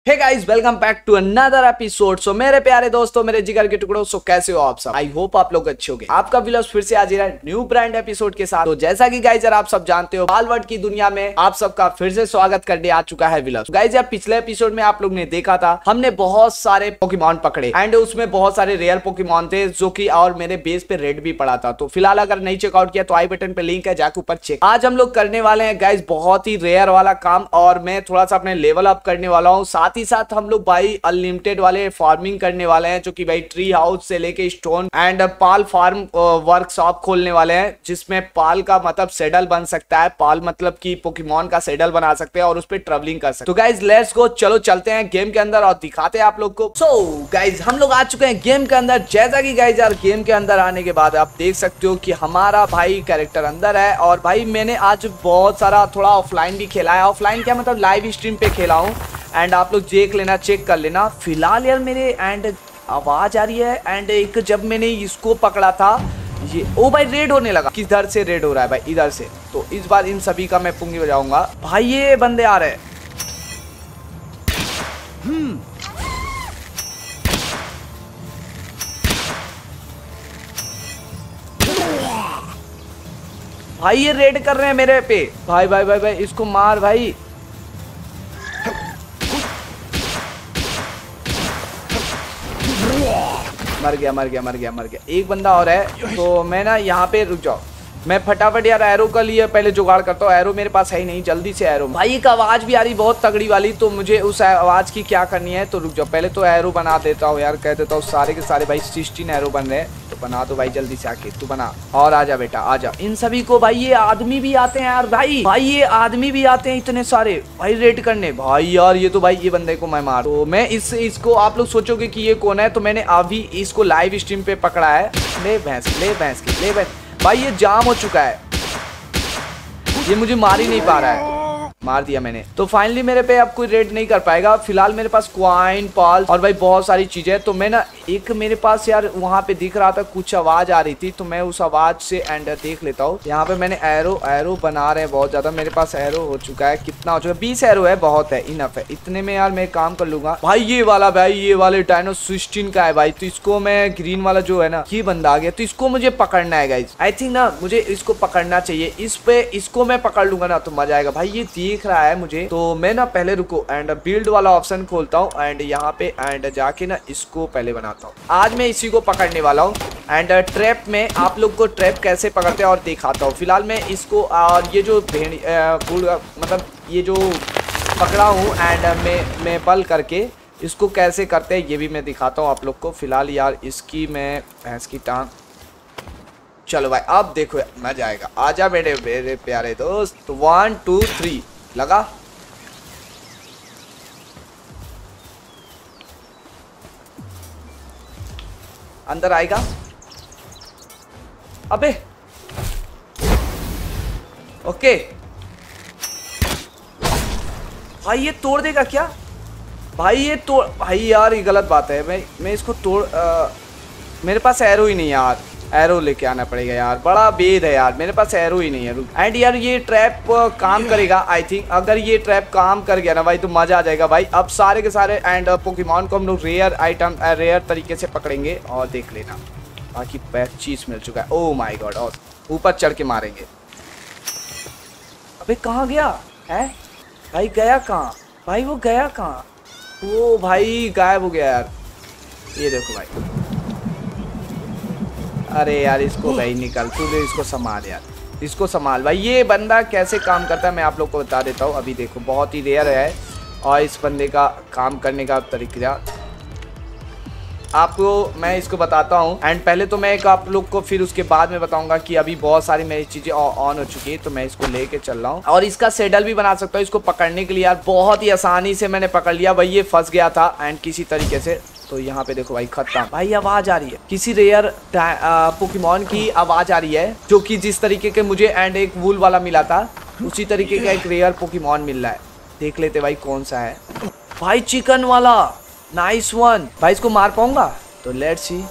Hey guys, welcome back to another episode. So मेरे प्यारे दोस्तों, मेरे जिगर के टुकड़ों, सो कैसे हो आप सब? आई होप आप लोग अच्छे होंगे। आपका व्लॉग फिर से आज न्यू ब्रांड एपिसोड के साथ। तो जैसा कि गाइस यार आप सब जानते हो, बालवर्ड की दुनिया में आप सबका फिर से स्वागत करने आ चुका है व्लॉग। गाइस यार पिछले एपिसोड में आप लोग ने देखा था, हमने बहुत सारे पोकेमॉन पकड़े एंड उसमें बहुत सारे रेयर पोकेमॉन थे जो कि और मेरे बेस पे रेड भी पड़ा था। तो फिलहाल अगर नहीं चेकआउट किया तो आई बटन पे लिंक है, जाके ऊपर चेक। आज हम लोग करने वाले हैं गाइस बहुत ही रेयर वाला काम, और मैं थोड़ा सा अपने लेवल अप करने वाला हूँ। साथ ही साथ हम लोग भाई अनलिमिटेड वाले फार्मिंग करने वाले हैं, जो कि भाई ट्री हाउस से लेके स्टोन एंड पाल फार्म वर्कशॉप खोलने वाले हैं, जिसमें पाल का मतलब सेडल बन सकता है। पाल मतलब कि पोकेमॉन का सेडल बना सकते हैं और उस पर ट्रेवलिंग कर सकते हैं। तो गाइज लेट्स गो, चलो चलते हैं गेम के अंदर और दिखाते हैं आप लोग को। सो गाइज हम लोग आ चुके हैं गेम के अंदर। जैसा कि गाइज यार गेम के अंदर आने के बाद आप देख सकते हो कि हमारा भाई कैरेक्टर अंदर है। और भाई मैंने आज बहुत सारा थोड़ा ऑफलाइन भी खेला है। ऑफलाइन क्या मतलब लाइव स्ट्रीम पे खेला हूँ एंड आप लोग देख लेना, चेक कर लेना। फिलहाल यार मेरे एंड आवाज आ रही है एंड एक जब मैंने इसको पकड़ा था ये ओ भाई रेड होने लगा। किधर से रेड हो रहा है भाई? इधर से। तो इस बार इन सभी का मैं पुंगी बजाऊंगा। भाई ये बंदे आ रहे हैं। भाई ये रेड कर रहे हैं मेरे पे। भाई भाई भाई भाई इसको मार भाई। मर गया मर गया मर गया मर गया। एक बंदा और है तो मैं ना यहाँ पे रुक जाओ। मैं फटाफट यार एरो का लिए पहले जुगाड़ करता हूँ। एरो मेरे पास है ही नहीं, जल्दी से एरो। भाई एक आवाज भी आ रही बहुत तगड़ी वाली, तो मुझे उस आवाज की क्या करनी है। तो रुक जाओ, पहले तो एरो बना देता हूँ यार। कह देता हूँ सारे के सारे भाई 16 एरो बन रहे हैं। तो बना दो भाई जल्दी से, आके तू बना। और आजा बेटा आजा। इन सभी को भाई ये आदमी भी आते हैं यार। भाई ये आदमी भी आते हैं इतने सारे भाई रेड करने। भाई यार ये तो भाई ये बंदे को मैं मार। तो मैं इसको आप लोग सोचोगे कि ये कौन है, तो मैंने अभी इसको लाइव स्ट्रीम पे पकड़ा है। ले भैंस ले भैंस की ले भैंस। भाई ये जाम हो चुका है, ये मुझे मार ही नहीं पा रहा है। मार दिया मैंने। तो फाइनली मेरे पे अब कोई रेड नहीं कर पाएगा। फिलहाल मेरे पास क्वाइन पाल और भाई बहुत सारी चीजें। तो मैं ना एक मेरे पास यार वहां पे दिख रहा था कुछ आवाज आ रही थी, तो मैं उस आवाज से एंड देख लेता हूँ। यहाँ पे मैंने एरो बना रहे हैं बहुत ज्यादा। मेरे पास एरो हो चुका है, कितना हो चुका है? 20 एरो है, बहुत है, इनफ है। इतने में यार मैं काम कर लूंगा। भाई ये वाला भाई ये वाले डायनो 16 का है भाई। तो इसको मैं ग्रीन वाला जो है ना, ये बंदा आ गया, तो इसको मुझे पकड़ना है गाइस। आई थिंक ना मुझे इसको पकड़ना चाहिए। इस पे इसको मैं पकड़ लूंगा ना तो मजा आएगा। भाई ये देख रहा है मुझे, तो मैं ना पहले रुको एंड बिल्ड वाला ऑप्शन खोलता हूँ एंड यहाँ पे एंड जाके ना इसको पहले बनाता हूँ। आज मैं इसी को पकड़ने वाला हूँ एंड ट्रैप में आप लोग को ट्रैप कैसे पकड़ते हैं और दिखाता हूँ। फिलहाल मैं इसको और ये जो मतलब ये जो पकड़ा हूँ एंड मैं बल करके इसको कैसे करते हैं ये भी मैं दिखाता हूँ आप लोग को। फिलहाल यार इसकी मैं भैंस की टांग। चलो भाई अब देखो मजा आएगा। आजा मेरे प्यारे दोस्त। तो 1 2 3 लगा। अंदर आएगा। अबे ओके भाई ये तोड़ देगा क्या? भाई ये तोड़ भाई यार ये गलत बात है। मैं इसको तोड़ मेरे पास एरो ही नहीं यार। एरो लेके आना पड़ेगा यार, बड़ा भेद है यार। मेरे पास एरो ही नहीं है। एंड यार ये ट्रैप काम करेगा आई थिंक। अगर ये ट्रैप काम कर गया ना भाई तो मजा आ जाएगा भाई। अब सारे के सारे एंड पोकेमॉन को हम लोग रेयर आइटम रेयर तरीके से पकड़ेंगे और देख लेना। बाकी 25 मिल चुका है। Oh my god. और ऊपर चढ़ के मारेंगे। अबे कहाँ गया है भाई? गया कहाँ भाई? वो गया कहाँ? ओ भाई गायब हो गया यार। ये देखो भाई। अरे यार इसको भाई निकल, तू इसको संभाल यार, इसको संभाल भाई। ये बंदा कैसे काम करता है मैं आप लोग को बता देता हूँ। अभी देखो बहुत ही रेयर है और इस बंदे का काम करने का तरीका आपको मैं इसको बताता हूँ। एंड पहले तो मैं एक आप लोग को फिर उसके बाद में बताऊंगा कि अभी बहुत सारी मेरी चीजें ऑन हो चुकी है। तो मैं इसको लेके चल रहा हूँ और इसका सेडल भी बना सकता हूँ। इसको पकड़ने के लिए यार बहुत ही आसानी से मैंने पकड़ लिया भाई। ये फंस गया था एंड किसी तरीके से। तो यहाँ पे देखो भाई खत्म। भाई आवाज आ रही है किसी रेयर पोकेमॉन की आवाज आ रही है, जो कि जिस तरीके के मुझे एंड एक वूल वाला मिला था उसी तरीके का एक रेयर पोकेमॉन मिल रहा है। देख लेते भाई कौन सा है। भाई चिकन वाला, नाइस वन। भाई इसको मार पाऊंगा? तो लेट्स सी।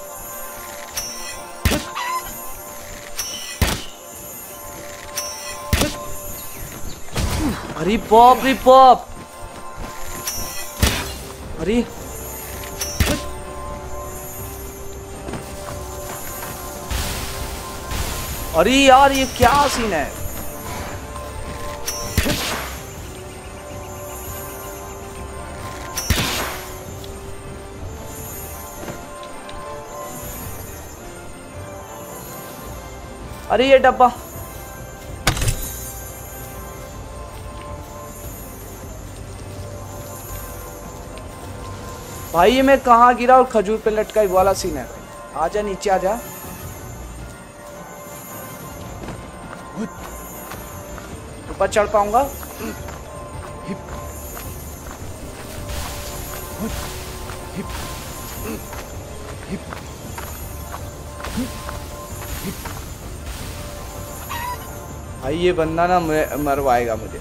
अरे पॉप रे पॉप। अरे अरे यार ये क्या सीन है। अरे ये डब्बा, भाई ये मैं कहाँ गिरा और खजूर पे लटका वाला सीन है। आजा नीचे आजा। ऊपर चढ़ पाऊंगा? भाई ये बंदा ना मरवाएगा मुझे।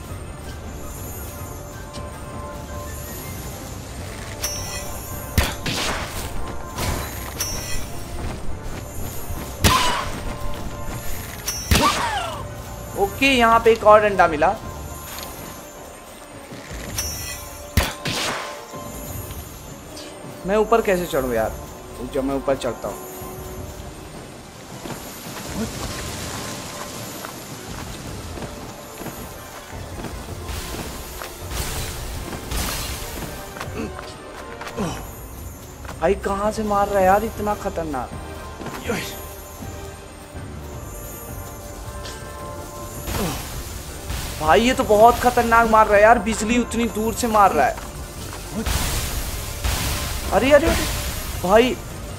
ओके यहाँ पे एक और डंडा मिला। मैं ऊपर कैसे चढ़ूं यार? जब मैं ऊपर चढ़ता हूँ भाई कहाँ से मार रहा है यार इतना खतरनाक। भाई ये तो बहुत खतरनाक मार रहा है यार, बिजली उतनी दूर से मार रहा है। अरे अरे भाई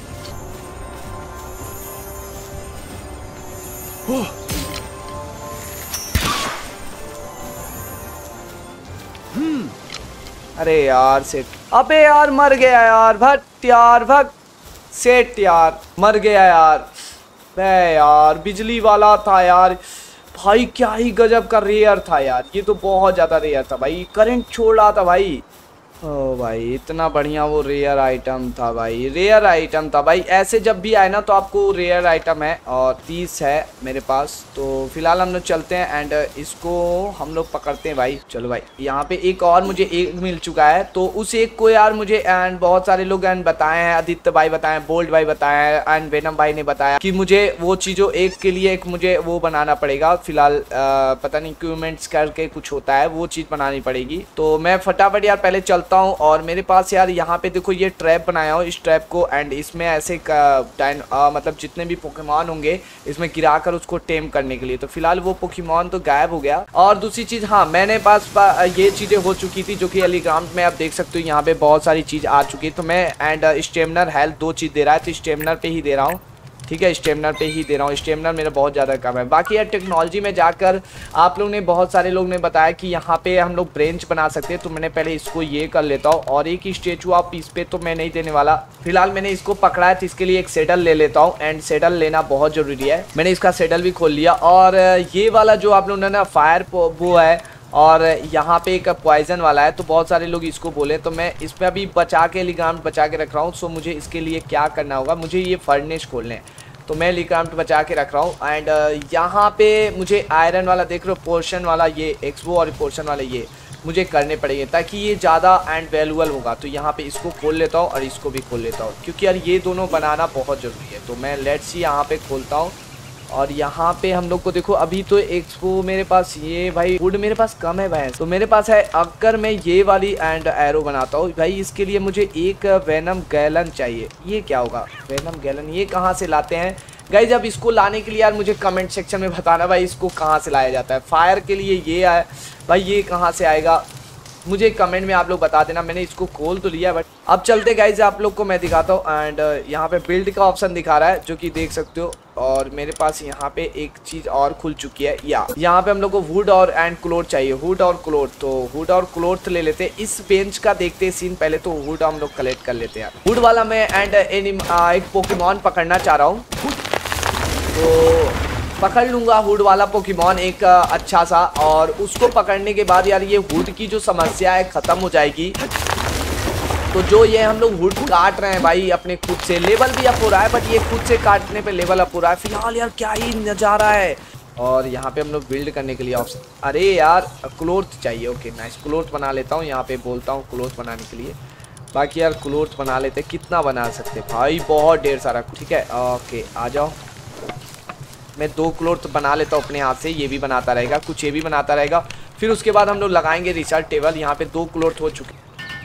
अरे यार सेट, अबे यार मर गया यार, भट यार भट, सेट यार मर गया यार। बे यार बिजली वाला था यार, भाई क्या ही गजब का रेयर था यार, ये तो बहुत ज्यादा रेयर था भाई, करंट छोड़ रहा था भाई। ओ भाई इतना बढ़िया वो रेयर आइटम था भाई, रेयर आइटम था भाई। ऐसे जब भी आए ना तो आपको रेयर आइटम है, और 30 है मेरे पास। तो फिलहाल हम लोग चलते हैं एंड इसको हम लोग पकड़ते हैं भाई। चलो भाई यहाँ पे एक और मुझे एक मिल चुका है, तो उस एक को यार मुझे एंड बहुत सारे लोग एंड बताए हैं, आदित्य भाई बताए, बोल्ड भाई बताया है एंड वेनम भाई ने बताया कि मुझे वो चीज़ों एक के लिए एक मुझे वो बनाना पड़ेगा। फिलहाल पता नहीं इक्विपमेंट्स करके कुछ होता है, वो चीज़ बनानी पड़ेगी। तो मैं फटाफट यार पहले चलता हूँ। और मेरे पास यार यहाँ पे देखो ये ट्रैप बनाया हूँ, इस ट्रैप को एंड इसमें ऐसे मतलब जितने भी पोकेमॉन होंगे इसमें गिराकर उसको टेम करने के लिए। तो फिलहाल वो पोकेमॉन तो गायब हो गया। और दूसरी चीज़, हाँ मैंने पास ये चीज़ें हो चुकी थी जो कि एलिग्राम में आप देख सकते हो, यहाँ पे बहुत सारी चीज़ आ चुकी है। तो मैं एंड स्टेमिनर हेल्थ 2 चीज़ दे रहा है, तो स्टेमिनर पे ही दे रहा हूँ, ठीक है स्टेमिनर पे ही दे रहा हूँ। स्टेमिनर मेरा बहुत ज़्यादा कम है। बाकी यार टेक्नोलॉजी में जाकर आप लोग ने, बहुत सारे लोग ने बताया कि यहाँ पे हम लोग ब्रेंच बना सकते हैं, तो मैंने पहले इसको ये कर लेता हूँ। और एक ही स्टेचू ऑफ पीस पे तो मैं नहीं देने वाला, फिलहाल मैंने इसको पकड़ा है तो इसके लिए एक सेडल ले लेता हूँ, एंड सेडल लेना बहुत ज़रूरी है। मैंने इसका सेडल भी खोल लिया। और ये वाला जो आप लोगों ने ना फायर वो है, और यहाँ पे एक पॉइजन वाला है, तो बहुत सारे लोग इसको बोले, तो मैं इस पर अभी बचा के लिग्राम बचा के रख रहा हूँ। सो मुझे इसके लिए क्या करना होगा, मुझे ये फर्नेस खोलने हैं, तो मैं लिग्राम बचा के रख रहा हूँ। एंड यहाँ पे मुझे आयरन वाला देख रहे हो, पोर्शन वाला ये एक्सपो और पोर्शन वाला ये मुझे करने पड़ेंगे ताकि ये ज़्यादा एंड वैल्यूबल होगा। तो यहाँ पे इसको खोल लेता हूँ और इसको भी खोल लेता हूँ, क्योंकि यार ये दोनों बनाना बहुत ज़रूरी है। तो मैं लेट्स सी यहाँ पे खोलता हूँ। और यहाँ पे हम लोग को देखो अभी तो एक्सपो मेरे पास ये भाई वुड मेरे पास कम है भाई, तो मेरे पास है। अगर मैं ये वाली एंड एरो बनाता हूँ भाई, इसके लिए मुझे एक वेनम गैलन चाहिए। ये क्या होगा वेनम गैलन, ये कहाँ से लाते हैं गाइज? अब इसको लाने के लिए यार मुझे कमेंट सेक्शन में बताना भाई इसको कहाँ से लाया जाता है। फायर के लिए ये है भाई, ये कहाँ से आएगा मुझे कमेंट में आप लोग बता देना। मैंने इसको खोल तो लिया, बट अब चलते गाइज आप लोग को मैं दिखाता हूँ। एंड यहाँ पे बिल्ड का ऑप्शन दिखा रहा है जो कि देख सकते हो। और मेरे पास यहाँ पे एक चीज़ और खुल चुकी है, यहाँ पे हम लोग को वुड और एंड क्लोथ चाहिए, वुड और क्लोथ। तो वुड और क्लोथ ले लेते हैं। इस बेंच का देखते हैं सीन, पहले तो वुड हम लोग कलेक्ट कर लेते हैं। वुड वाला मैं एंड एक पोकेमॉन पकड़ना चाह रहा हूँ, तो पकड़ लूँगा हुड वाला पोकेमॉन एक अच्छा सा। और उसको पकड़ने के बाद यार ये हुड की जो समस्या है ख़त्म हो जाएगी। तो जो ये हम लोग हुड काट रहे हैं भाई अपने खुद से, लेवल भी अप हो रहा है, बट ये खुद से काटने पे लेवल अप हो रहा है। फिलहाल यार क्या ही नज़ारा है। और यहाँ पे हम लोग बिल्ड करने के लिए ऑप्शन, अरे यार क्लोथ चाहिए। ओके नाइस, क्लोथ बना लेता हूँ। यहाँ पे बोलता हूँ क्लोथ बनाने के लिए। बाकी यार क्लोथ बना लेते, कितना बना सकते भाई, बहुत ढेर सारा। ठीक है ओके आ जाओ, मैं 2 क्लोथ बना लेता हूँ अपने हाथ से, ये भी बनाता रहेगा, कुछ ये भी बनाता रहेगा। फिर उसके बाद हम लोग लगाएंगे रिसर्च टेबल। यहाँ पे 2 क्लोथ हो चुके।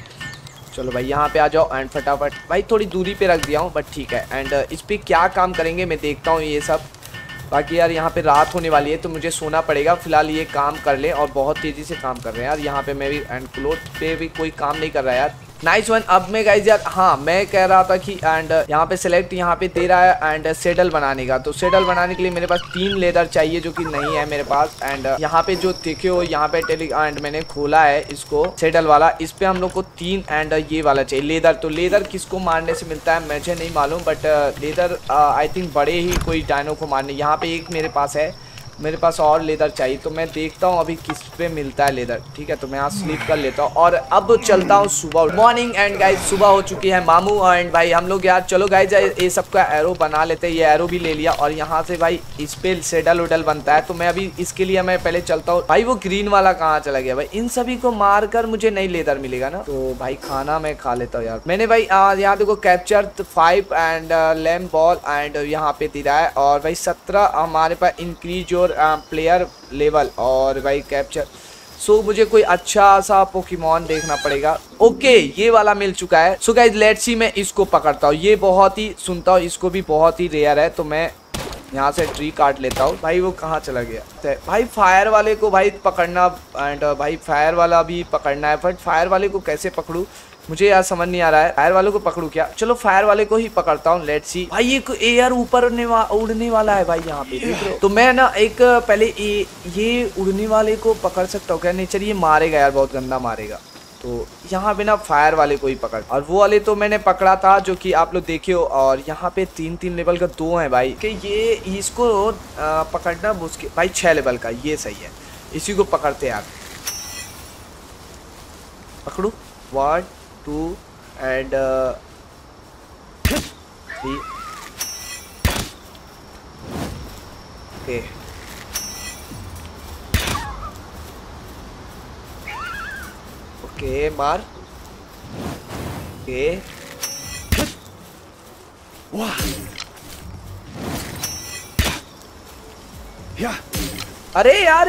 चलो भाई यहाँ पे आ जाओ एंड फटाफट भाई थोड़ी दूरी पे रख दिया हूँ बट ठीक है। एंड इस पर क्या काम करेंगे मैं देखता हूँ ये सब। बाकी यार यहाँ पे रात होने वाली है तो मुझे सोना पड़ेगा, फिलहाल ये काम कर ले। और बहुत तेज़ी से काम कर रहे हैं यार यहाँ पे। मैं भी एंड क्लोथ पे भी कोई काम नहीं कर रहा है यार। Nice one. अब मैं गाइज यार हाँ मैं कह रहा था कि एंड यहाँ पे सिलेक्ट यहाँ पे दे रहा है एंड सेडल बनाने का। तो सेडल बनाने के लिए मेरे पास 3 लेदर चाहिए जो कि नहीं है मेरे पास। एंड यहाँ पे जो देखे हो यहाँ पे एंड मैंने खोला है इसको सेडल वाला, इस पे हम लोग को 3 एंड ये वाला चाहिए लेदर। तो लेदर किसको मारने से मिलता है मुझे नहीं मालूम बट लेदर आई थिंक बड़े ही कोई डायनो को मारने। यहाँ पे एक मेरे पास है, मेरे पास और लेदर चाहिए तो मैं देखता हूँ अभी किस पे मिलता है लेदर। ठीक है तो मैं यहाँ स्लीप कर लेता हूँ और अब चलता हूँ सुबह मॉर्निंग। एंड गाइज सुबह हो चुकी है मामू एंड भाई हम लोग यार चलो गाइज ये सब का एरो बना लेते हैं। ये एरो भी ले लिया और यहाँ से भाई इस पे सेडल उडल बनता है। तो मैं अभी इसके लिए मैं पहले चलता हूँ। भाई वो ग्रीन वाला कहाँ चला गया भाई, इन सभी को मार कर मुझे नई लेदर मिलेगा ना। तो भाई खाना मैं खा लेता हूँ यार। मैंने भाई यहाँ देखो capture 5 and lamp ball and यहाँ पे दे रहा है। और भाई 17 हमारे पास इंक्रीज योर प्लेयर लेवल और भाई कैप्चर। सो मुझे कोई अच्छा सा पोकेमॉन देखना पड़ेगा। ओके ये वाला मिल चुका है। सो गाइस लेट्स सी मैं इसको पकड़ता हूँ। ये बहुत ही सुनता हूँ इसको भी बहुत ही रेयर है तो मैं यहाँ से ट्री काट लेता हूँ। भाई वो कहाँ चला गया भाई, फायर वाले को भाई पकड़ना एंड भाई फायर वाला भी पकड़ना है बट फायर वाले को कैसे पकड़ूं मुझे यार समझ नहीं आ रहा है। फायर वाले को पकड़ू क्या, चलो फायर वाले को ही पकड़ता हूँ। लेट्स सी भाई ये एयर ऊपर उड़ने वाला है भाई यहाँ पे देख रहे हो। तो मैं ना एक पहले ये उड़ने वाले को पकड़ सकता हूँ क्या, नहीं चलिए मारेगा यार बहुत गंदा मारेगा। तो यहाँ पे ना फायर वाले को ही पकड़, और वो वाले तो मैंने पकड़ा था जो कि आप लोग देखे हो। और यहाँ पे 3-3 लेवल का 2 है भाई कि ये इसको पकड़ना मुश्किल भाई। 6 लेवल का ये सही है, इसी को पकड़ते यार। पकड़ू 1 2 एंड 3 ओके। ओके मार ओके वाह या अरे यार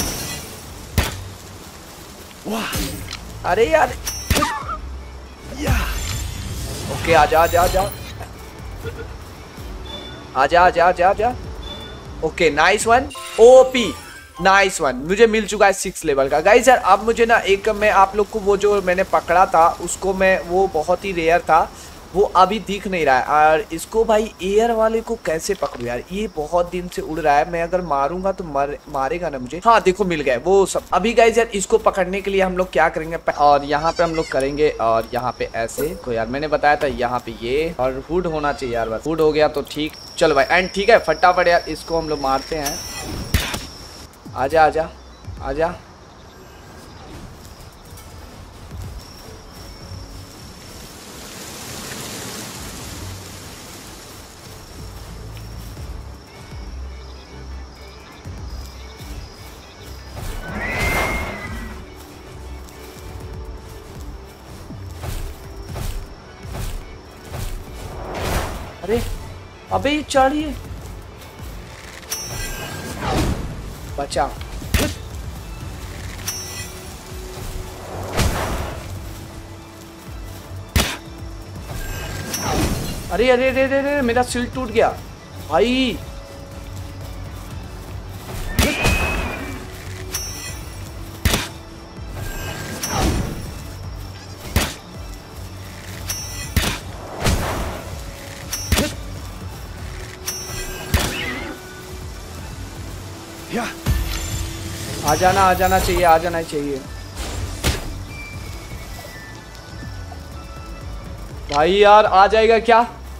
वाह अरे यार ओके आजा आजा आजा आजा आजा आजा आजा। Okay nice one OP nice one. मुझे मिल चुका है 6 लेवल का। गाइस यार अब मुझे ना एक मैं आप लोग को वो जो मैंने पकड़ा था उसको मैं वो बहुत ही रेयर था वो अभी दिख नहीं रहा है। और इसको भाई एयर वाले को कैसे पकड़ूं यार, ये बहुत दिन से उड़ रहा है। मैं अगर मारूंगा तो मारेगा ना मुझे। हाँ देखो मिल गए वो सब। अभी गाइस यार इसको पकड़ने के लिए हम लोग क्या करेंगे और यहाँ पे हम लोग करेंगे और यहाँ पे ऐसे तो यार मैंने बताया था यहाँ पे ये और हुड होना चाहिए यार। बस हुड हो गया तो ठीक। चलो भाई एंड ठीक है फटाफट यार इसको हम लोग मारते हैं। आजा आजा आजा अरे अबे ये चढ़िए बचा। अरे अरे अरे अरे मेरा सिल टूट गया भाई। आ जाना चाहिए, आ जाना चाहिए भाई। यार आ जाएगा क्या?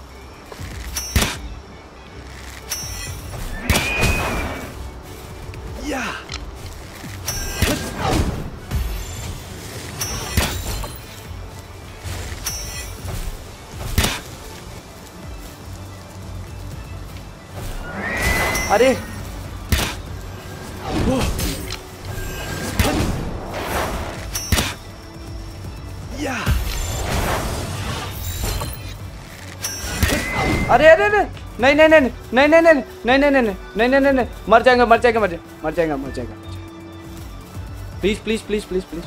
अरे अरे अरे अरे नहीं नहीं नहीं नहीं नहीं नहीं नहीं नहीं नहीं नहीं नहीं नहीं नहीं मर जाएगा मर जाएगा मर जाएगा मर जाएगा मर जाएगा। Please please please please please.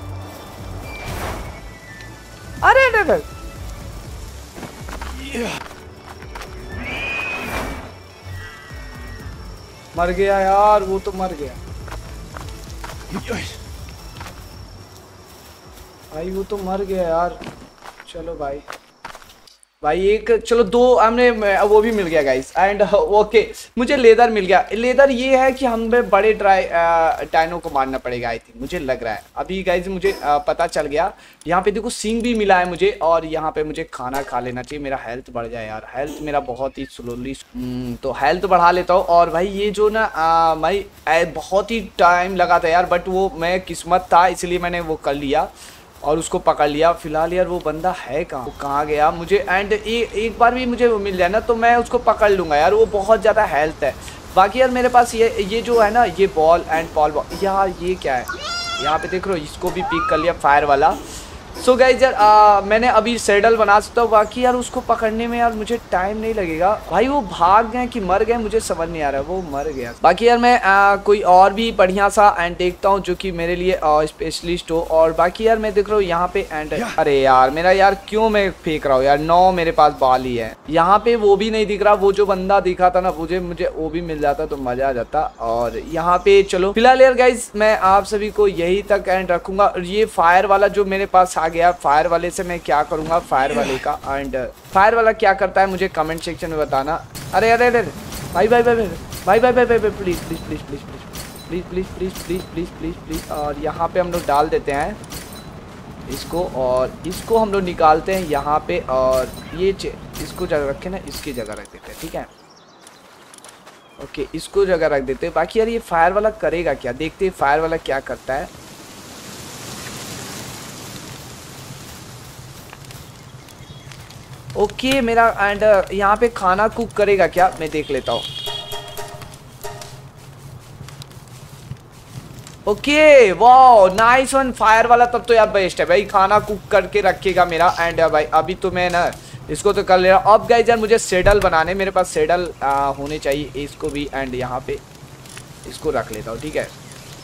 अरे अरे अरे मर गया यार, वो तो मर गया भाई, वो तो मर गया यार। चलो भाई भाई एक चलो दो हमने वो भी मिल गया गाइस। एंड ओके मुझे लेदर मिल गया। लेदर ये है कि हमें बड़े डायनो को मारना पड़ेगा आई थिंक, मुझे लग रहा है अभी गाइस। मुझे पता चल गया। यहाँ पे देखो सींग भी मिला है मुझे, और यहाँ पे मुझे खाना खा लेना चाहिए, मेरा हेल्थ बढ़ जाए यार। हेल्थ मेरा बहुत ही स्लोली तो हेल्थ बढ़ा लेता हूँ। और भाई ये जो ना भाई बहुत ही टाइम लगा था यार, बट वो मैं किस्मत था इसलिए मैंने वो कर लिया और उसको पकड़ लिया। फिलहाल यार वो बंदा है कहाँ, वो कहाँ गया मुझे। एंड एक बार भी मुझे वो मिल जाए ना तो मैं उसको पकड़ लूँगा यार, वो बहुत ज़्यादा हेल्थ है। बाकी यार मेरे पास ये जो है ना ये बॉल एंड पॉल बॉल यार ये क्या है यहाँ पे देख रहे हो, इसको भी पिक कर लिया फायर वाला। सो गाइस यार मैंने अभी सैडल बना सकता हूँ। बाकी यार उसको पकड़ने में यार मुझे टाइम नहीं लगेगा। भाई वो भाग गए कि मर गए मुझे समझ नहीं आ रहा है, वो मर गया। बाकी यार मैं कोई और भी बढ़िया सा एंड देखता हूँ जो कि मेरे लिए स्पेशलिस्ट हो। और बाकी यार मैं देख रहा हूँ यहाँ पे एंड अरे यार मेरा यार क्यों मैं फेंक रहा हूँ यार, 9 मेरे पास बाल ही है। यहाँ पे वो भी नहीं दिख रहा, वो जो बंदा दिखा था ना मुझे वो भी मिल जाता तो मजा आ जाता। और यहाँ पे चलो फिलहाल यार गाइस मैं आप सभी को यही तक एंड रखूंगा। और ये फायर वाला जो मेरे पास आ गया, फायर वाले से मैं क्या करूंगा, फायर वाले का एंड फायर वाला क्या करता है मुझे कमेंट सेक्शन में बताना। अरे अरे अरे भाई भाई भाई भाई भाई भाई भाई please please please please please please please please please please please. और यहाँ पे हम लोग डाल देते हैं इसको, और इसको हम लोग निकालते हैं यहाँ पे। और ये इसको जगह रखे ना, इसकी जगह रख देते हैं, ठीक है ओके इसको जगह रख देते हैं। बाकी यार ये फायर वाला करेगा क्या, देखते हैं फायर वाला क्या करता है। ओके मेरा एंड यहाँ पे खाना कुक करेगा क्या, मैं देख लेता हूँ। Okay wow nice one, fire वाला तब तो यार बेस्ट है भाई, खाना कुक करके रखेगा मेरा। एंड भाई अभी तो मैं ना इसको तो कर ले रहा हूँ। अब गाइस यार मुझे सैडल बनाने, मेरे पास सैडल होने चाहिए, इसको भी एंड यहाँ पे इसको रख लेता हूँ, ठीक है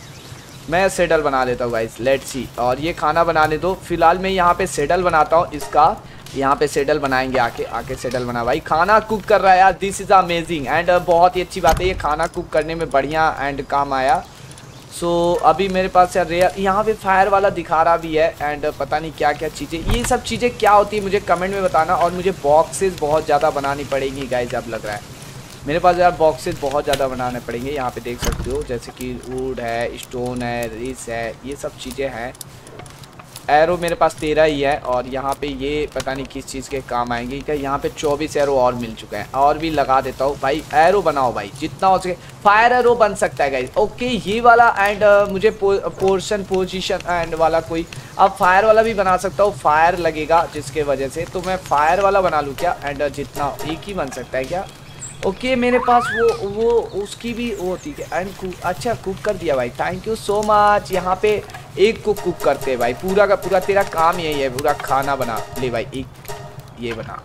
मैं सैडल बना लेता हूँ गाइस, लेट्स सी। और ये खाना बनाने दो, फिलहाल मैं यहाँ पे सैडल बनाता हूँ इसका। यहाँ पे सैडल बनाएंगे, आके सैडल बना। भाई खाना कुक कर रहा है यार, दिस इज़ अमेजिंग एंड बहुत ही अच्छी बात है, ये खाना कुक करने में बढ़िया एंड काम आया। सो अभी मेरे पास यार यहाँ पे फायर वाला दिखा रहा भी है एंड पता नहीं क्या क्या चीज़ें, ये सब चीज़ें क्या होती है मुझे कमेंट में बताना। और मुझे बॉक्सेस बहुत ज़्यादा बनानी पड़ेंगी गाइस, अब लग रहा है मेरे पास यार बॉक्सेस बहुत ज़्यादा बनाने पड़ेंगे। यहाँ पे देख सकते हो जैसे कि वुड है, स्टोन है, रिस है, ये सब चीज़ें हैं। एरो मेरे पास 13 ही है। और यहाँ पे ये पता नहीं किस चीज़ के काम आएंगे क्या, यहाँ पे 24 एरो और मिल चुके हैं, और भी लगा देता हूँ। भाई एरो बनाओ भाई जितना हो सके, फायर एरो बन सकता है गाइस। ओके ये वाला एंड मुझे पोजीशन एंड वाला कोई, अब फायर वाला भी बना सकता हूँ, फायर लगेगा जिसके वजह से, तो मैं फायर वाला बना लूँ क्या। एंड जितना एक ही बन सकता है क्या। ओके मेरे पास वो उसकी भी वो होती है एंड कुक, अच्छा कुक कर दिया भाई, थैंक यू सो मच। यहाँ पे एक को कुक करते हैं भाई, पूरा का पूरा तेरा काम यही है, पूरा खाना बना ले भाई, एक ये बना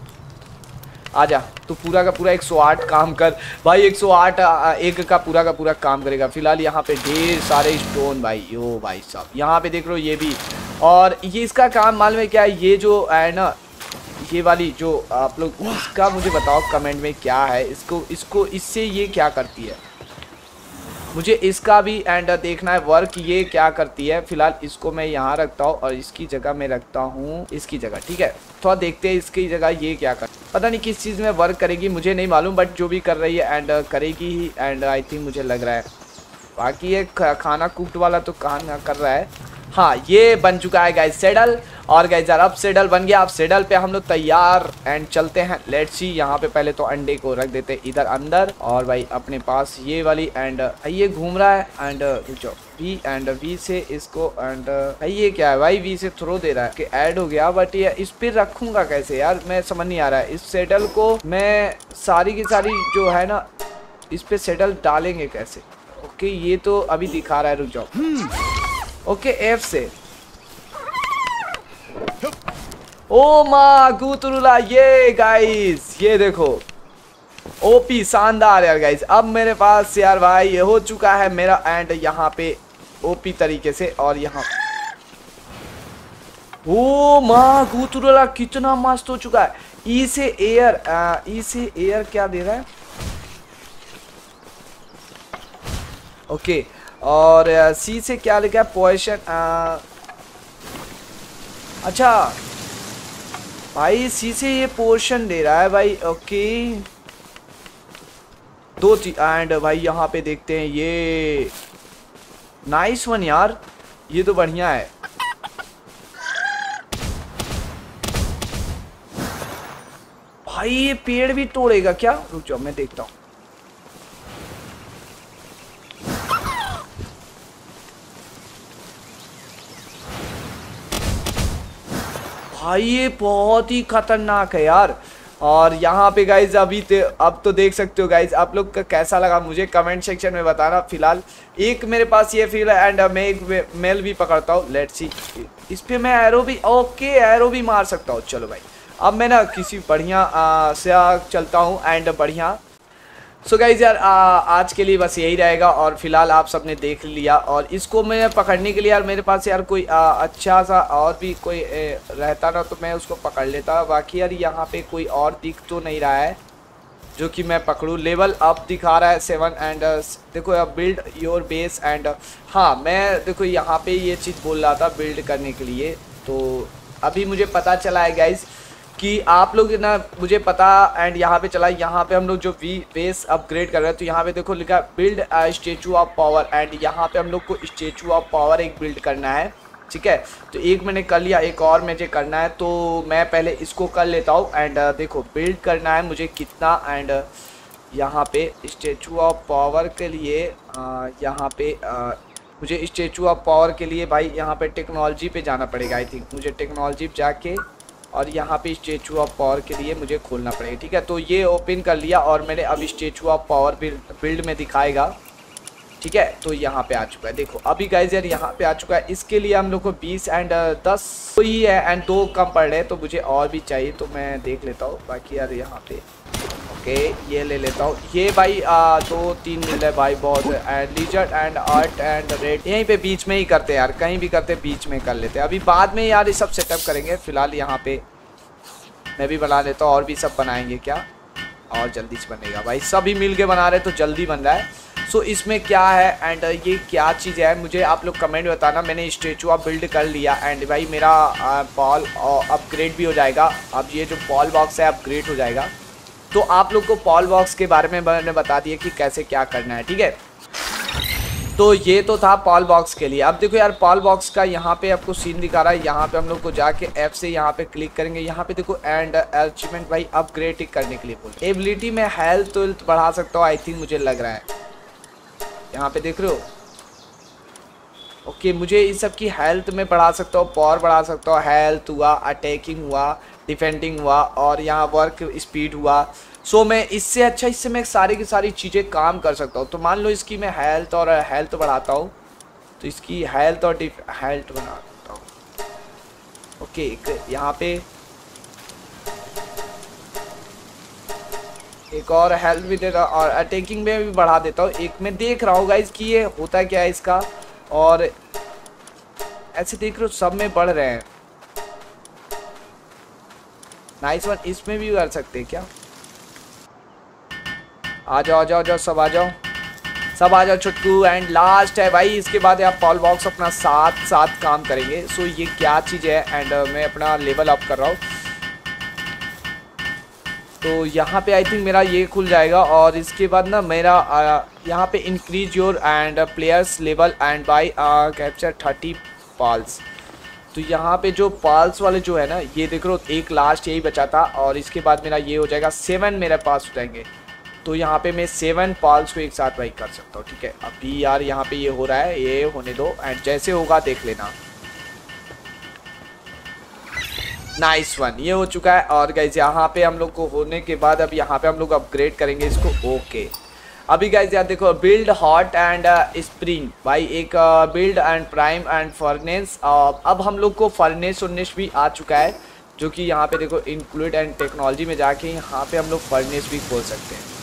आजा, तो पूरा का पूरा 108 काम कर भाई, 108 एक का पूरा काम करेगा। फिलहाल यहाँ पे ढेर सारे स्टोन भाई, यो भाई साहब यहाँ पे देख लो ये भी। और ये इसका काम मालूम है क्या है, ये जो है ना ये वाली जो आप लोग, इसका मुझे बताओ कमेंट में क्या है, इसको इससे ये क्या करती है, मुझे इसका भी एंड देखना है वर्क ये क्या करती है। फिलहाल इसको मैं यहाँ रखता हूँ और इसकी जगह मैं रखता हूँ इसकी जगह, ठीक है थोड़ा देखते हैं इसकी जगह ये क्या कर, पता नहीं किस चीज़ में वर्क करेगी मुझे नहीं मालूम, बट जो भी कर रही है एंड करेगी ही एंड आई थिंक मुझे लग रहा है। बाकी ये खाना कुकड वाला तो खाना कर रहा है। हाँ ये बन चुका है गाइस सैडल। और गाइस यार अब सैडल बन गया, अब सैडल पे हम लोग तैयार एंड चलते हैं, लेट्स सी। यहाँ पे पहले तो अंडे को रख देते इधर अंदर, और भाई अपने पास ये वाली एंड ये घूम रहा है एंड रुको वी एंड वी से इसको एंड ये क्या है भाई, वी से थ्रो दे रहा है कि ऐड हो गया, बट ये इस पर रखूंगा कैसे यार, मैं समझ नहीं आ रहा है। इस सैडल को मैं सारी की सारी जो है ना इस पे सैडल डालेंगे कैसे। ओके ये तो अभी दिखा रहा है, रुक जाओ। ओके एफ से ओ माँ गुतरुला, ये गाइस ये देखो ओपी शानदार यार गाइस। अब मेरे पास यार भाई ये हो चुका है मेरा एंड यहाँ पे ओपी तरीके से। और यहाँ ओ माँ गुतुरला कितना मस्त हो चुका है। ई से एयर क्या दे रहा है? ओके और सी से क्या लिखा है? पोजीशन। अच्छा भाई सी से ये पोर्शन दे रहा है भाई। ओके दो चीज एंड भाई यहाँ पे देखते हैं ये नाइस वन यार, ये तो बढ़िया है। भाई ये पेड़ भी तोड़ेगा क्या? रुक जाओ मैं देखता हूँ। भाई ये बहुत ही खतरनाक है यार। और यहाँ पे गाइज अब तो देख सकते हो गाइज, आप लोग का कैसा लगा मुझे कमेंट सेक्शन में बताना। फिलहाल एक मेरे पास ये फील है एंड मैं एक मेल भी पकड़ता हूँ। लेट्स सी इस पे मैं एरो भी ओके एरो भी मार सकता हूँ। चलो भाई अब मैं ना किसी बढ़िया से चलता हूँ एंड बढ़िया। सो गाइज यार आज के लिए बस यही रहेगा। और फिलहाल आप सबने देख लिया और इसको मैं पकड़ने के लिए यार मेरे पास यार कोई अच्छा सा और भी कोई रहता ना तो मैं उसको पकड़ लेता। बाकी यार यहाँ पे कोई और दिख तो नहीं रहा है जो कि मैं पकड़ूँ। लेवल अप दिखा रहा है 7 एंड देखो अब बिल्ड योर बेस एंड हाँ मैं देखो यहाँ पे ये चीज़ बोल रहा था बिल्ड करने के लिए। तो अभी मुझे पता चला है गाइज कि आप लोग ना मुझे पता एंड यहाँ पे चला। यहाँ पे हम लोग जो बेस अपग्रेड कर रहे हैं तो यहाँ पे देखो लिखा build statue of power and यहाँ पे हम लोग को स्टेचू ऑफ पावर एक बिल्ड करना है। ठीक है तो एक मैंने कर लिया, एक और मुझे करना है तो मैं पहले इसको कर लेता हूँ। एंड देखो बिल्ड करना है मुझे कितना एंड यहाँ पे स्टेचू ऑफ पावर के लिए यहाँ पे मुझे स्टेचू ऑफ पावर के लिए भाई यहाँ पे टेक्नोलॉजी पे जाना पड़ेगा। आई थिंक मुझे टेक्नोलॉजी पे जाके और यहाँ पे स्टेचू ऑफ पावर के लिए मुझे खोलना पड़ेगा। ठीक है तो ये ओपन कर लिया और मैंने अब स्टेचू ऑफ पावर बिल्ड में दिखाएगा। ठीक है तो यहाँ पे आ चुका है। देखो अभी गाइज यार यहाँ पे आ चुका है। इसके लिए हम लोग को 20 एंड 10 ही है एंड 2 कम पड़ रहे हैं तो मुझे और भी चाहिए तो मैं देख लेता हूँ। बाकी यार यहाँ पे ओके ये ले लेता हूँ। ये भाई 2-3 मिल रहा है भाई बहुत। And lizard and art and red यहीं पे बीच में ही करते हैं यार, कहीं भी करते बीच में कर लेते हैं। अभी बाद में यार ये सब सेटअप करेंगे। फिलहाल यहाँ पे मैं भी बना लेता हूँ और भी सब बनाएंगे क्या और जल्दी से बनेगा भाई। सभी मिल के बना रहे तो जल्दी बन रहा है। सो इसमें क्या है एंड ये क्या चीज़ है मुझे आप लोग कमेंट में बताना। मैंने स्टेचू ऑफ बिल्ड कर लिया एंड भाई मेरा पॉल अपग्रेड भी हो जाएगा। अब ये जो पॉल बॉक्स है अपग्रेड हो जाएगा। तो आप लोग को पॉल बॉक्स के बारे में मैंने बता दिया कि कैसे क्या करना है। ठीक है तो ये तो था पॉल बॉक्स के लिए। अब देखो यार पॉल बॉक्स का यहाँ पे आपको सीन दिखा रहा है। यहाँ पे हम लोग को जाके F से यहाँ पे क्लिक करेंगे। यहाँ पे देखो एंड अचीवमेंट भाई अपग्रेड करने के लिए बोल एबिलिटी में हेल्थ बढ़ा सकता हूँ। आई थिंक मुझे लग रहा है यहाँ पे देख रहे हो। ओके मुझे इस सब की हेल्थ में बढ़ा सकता हूँ, पावर बढ़ा सकता हूँ। हेल्थ हुआ, अटैकिंग हुआ, डिफेंडिंग हुआ और यहाँ वर्क स्पीड हुआ। सो मैं इससे अच्छा इससे मैं सारी की सारी चीज़ें काम कर सकता हूँ। तो मान लो इसकी मैं हेल्थ बढ़ाता हूँ तो इसकी हेल्थ और हेल्थ बना सकता हूँ। ओके यहाँ पे एक और हेल्थ भी देता और अटैकिंग में भी बढ़ा देता हूँ। एक मैं देख रहा हूँ गाइस कि ये होता क्या है इसका। और ऐसे देख रहे हो सब में बढ़ रहे हैं। नाइस वन इसमें भी कर सकते हैं क्या? आ जाओ आ जाओ आ जाओ सब आ जाओ सब आ जाओ छुटकू। एंड लास्ट है भाई इसके बाद आप पॉल बॉक्स अपना साथ काम करेंगे। सो ये क्या चीज़ है एंड मैं अपना लेवल अप कर रहा हूँ तो यहाँ पे आई थिंक मेरा ये खुल जाएगा। और इसके बाद ना मेरा यहाँ पे increase your and players level and by capture 30 balls. तो यहाँ पे जो पॉल्स वाले जो है ना ये देख रहे हो एक लास्ट यही बचा था और इसके बाद मेरा ये हो जाएगा 7 मेरे पास हो जाएंगे। तो यहाँ पे मैं 7 पॉल्स को एक साथ भाई कर सकता हूँ। ठीक है अभी यार यहाँ पे ये हो रहा है, ये होने दो एंड जैसे होगा देख लेना। नाइस वन ये हो चुका है। और गाइज यहाँ पे हम लोग को होने के बाद अब यहाँ पे हम लोग अपग्रेड करेंगे इसको। ओके अभी गाइज यार देखो बिल्ड हॉट एंड स्प्रिंग भाई एक build and prime and furnace. अब हम लोग को फर्नेस भी आ चुका है जो कि यहाँ पे देखो इंक्लूड एंड टेक्नोलॉजी में जाके यहाँ पे हम लोग फर्नेस भी खोल सकते हैं।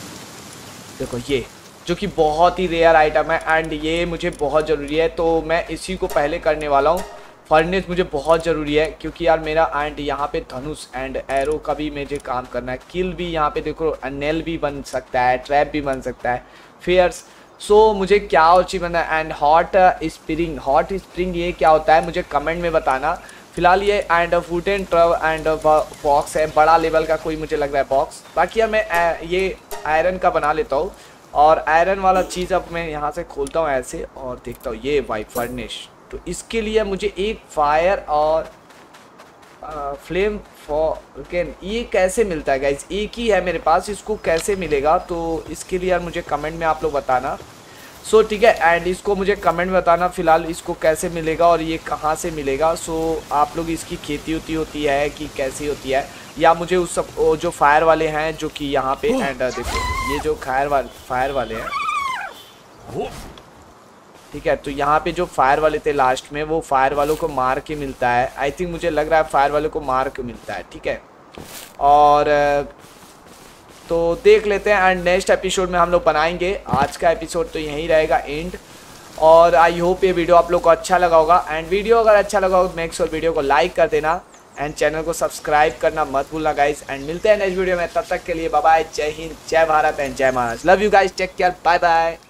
देखो ये जो कि बहुत ही रेयर आइटम है एंड ये मुझे बहुत ज़रूरी है, तो मैं इसी को पहले करने वाला हूँ। फर्नेस मुझे बहुत ज़रूरी है क्योंकि यार मेरा एंड यहाँ पे धनुष एंड एरो का भी मुझे काम करना है। किल भी यहाँ पे देखो, नेल भी बन सकता है, ट्रैप भी बन सकता है, फेयर्स। सो मुझे क्या और चीज़ बनना है एंड हॉट स्प्रिंग ये क्या होता है मुझे कमेंट में बताना। फिलहाल ये एंड फूट एंड ट्रव एंड बॉक्स है, बड़ा लेवल का कोई मुझे लग रहा है बॉक्स। बाकी यार मैं ये आयरन का बना लेता हूँ और आयरन वाला चीज़ अब मैं यहाँ से खोलता हूँ ऐसे और देखता हूँ ये वाइट फर्निश। तो इसके लिए मुझे एक फायर और फ्लेम फॉर्केन ये कैसे मिलता है गाइज, एक ही है मेरे पास, इसको कैसे मिलेगा तो इसके लिए यार मुझे कमेंट में आप लोग बताना। सो ठीक है एंड इसको मुझे कमेंट में बताना फिलहाल इसको कैसे मिलेगा और ये कहाँ से मिलेगा। सो आप लोग इसकी खेती होती है कि कैसी होती है, या मुझे उस सब जो फायर वाले हैं जो कि यहाँ पे एंड देखो ये जो फायर वाले हैं, ठीक है। तो यहाँ पे जो फायर वाले थे लास्ट में, वो फायर वालों को मार के मिलता है। आई थिंक मुझे लग रहा है फायर वालों को मार के मिलता है, ठीक है। और तो देख लेते हैं एंड नेक्स्ट एपिसोड में हम लोग बनाएंगे। आज का एपिसोड तो यहीं रहेगा एंड। और आई होप ये वीडियो आप लोग को अच्छा लगा होगा एंड वीडियो अगर अच्छा लगा हो तो मेक श्योर वीडियो को लाइक कर देना एंड चैनल को सब्सक्राइब करना मत भूलना गाइस। एंड मिलते हैं नेक्स्ट वीडियो में, तब तक के लिए बाय बाय, जय हिंद, जय भारत एंड जय Maharaj. Love you guys, take care, bye bye.